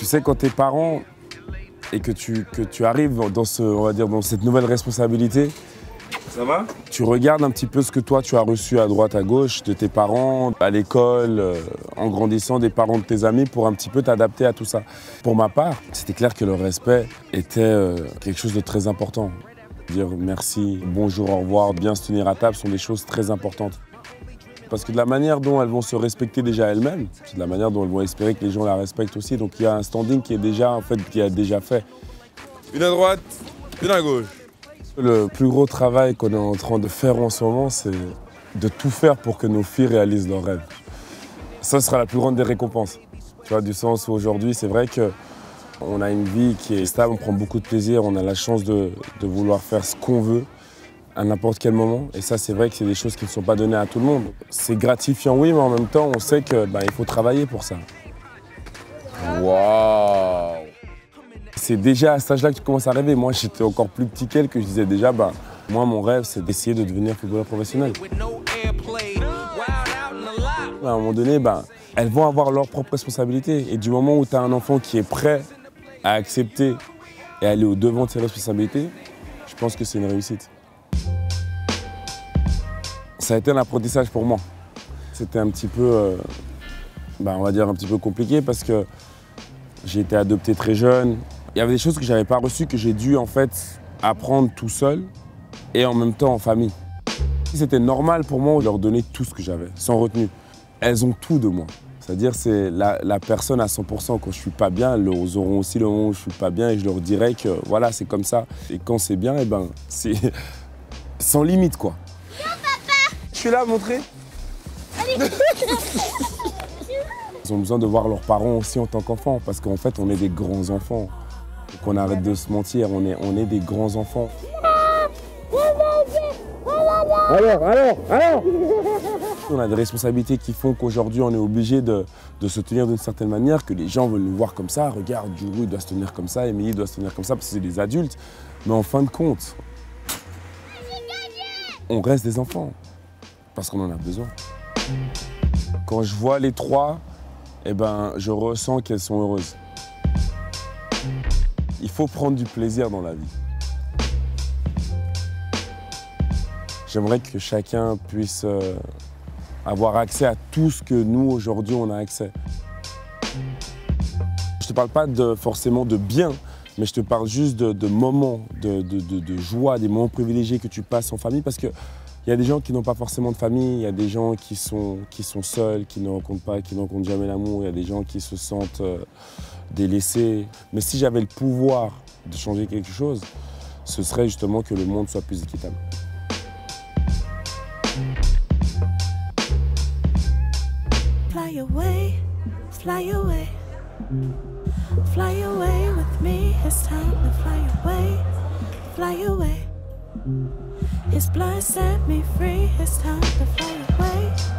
Tu sais, quand t'es parent et que tu arrives on va dire, dans cette nouvelle responsabilité, ça va? Tu regardes un petit peu ce que toi tu as reçu à droite, à gauche de tes parents, à l'école, en grandissant, des parents de tes amis pour un petit peu t'adapter à tout ça. Pour ma part, c'était clair que le respect était quelque chose de très important. Dire merci, bonjour, au revoir, bien se tenir à table sont des choses très importantes. Parce que de la manière dont elles vont se respecter déjà elles-mêmes, c'est de la manière dont elles vont espérer que les gens la respectent aussi. Donc il y a un standing qui est déjà fait. Une à droite, une à gauche. Le plus gros travail qu'on est en train de faire en ce moment, c'est de tout faire pour que nos filles réalisent leurs rêves. Ça sera la plus grande des récompenses. Tu vois, du sens où aujourd'hui, c'est vrai qu'on a une vie qui est stable, on prend beaucoup de plaisir, on a la chance de vouloir faire ce qu'on veut à n'importe quel moment. Et ça, c'est vrai que c'est des choses qui ne sont pas données à tout le monde. C'est gratifiant, oui, mais en même temps, on sait qu'il faut travailler pour ça. Waouh! C'est déjà à cet âge-là que tu commences à rêver. Moi, j'étais encore plus petit qu'elle, que je disais déjà, moi, mon rêve, c'est d'essayer de devenir footballeur professionnel. À un moment donné, elles vont avoir leurs propres responsabilités. Et du moment où tu as un enfant qui est prêt à accepter et à aller au-devant de ses responsabilités, je pense que c'est une réussite. Ça a été un apprentissage pour moi. C'était un petit peu, on va dire un petit peu compliqué parce que j'ai été adopté très jeune. Il y avait des choses que je n'avais pas reçues, que j'ai dû en fait apprendre tout seul et en même temps en famille. C'était normal pour moi de leur donner tout ce que j'avais, sans retenue. Elles ont tout de moi. C'est-à-dire c'est la personne à 100%. Quand je ne suis pas bien, elles auront aussi le moment où je ne suis pas bien et je leur dirai que voilà, c'est comme ça. Et quand c'est bien, c'est sans limite quoi. Non, papa! Je suis là à montrer. Ils ont besoin de voir leurs parents aussi en tant qu'enfants parce qu'en fait, on est des grands enfants. Donc on arrête de se mentir, on est des grands enfants. Alors On a des responsabilités qui font qu'aujourd'hui, on est obligé de se tenir d'une certaine manière, que les gens veulent nous voir comme ça. Regarde, Djourou, il doit se tenir comme ça, Émilie doit se tenir comme ça parce que c'est des adultes. Mais en fin de compte, on reste des enfants parce qu'on en a besoin. Quand je vois les trois, je ressens qu'elles sont heureuses. Il faut prendre du plaisir dans la vie. J'aimerais que chacun puisse avoir accès à tout ce que nous, aujourd'hui, on a accès. Je ne te parle pas forcément de bien, mais je te parle juste de moments de joie, des moments privilégiés que tu passes en famille, parce qu'il y a des gens qui n'ont pas forcément de famille, il y a des gens qui sont seuls, qui ne rencontrent jamais l'amour, il y a des gens qui se sentent délaissés. Mais si j'avais le pouvoir de changer quelque chose, ce serait justement que le monde soit plus équitable. Fly away, fly away. Fly away with me, it's time to fly away, fly away. His blood set me free, it's time to fly away.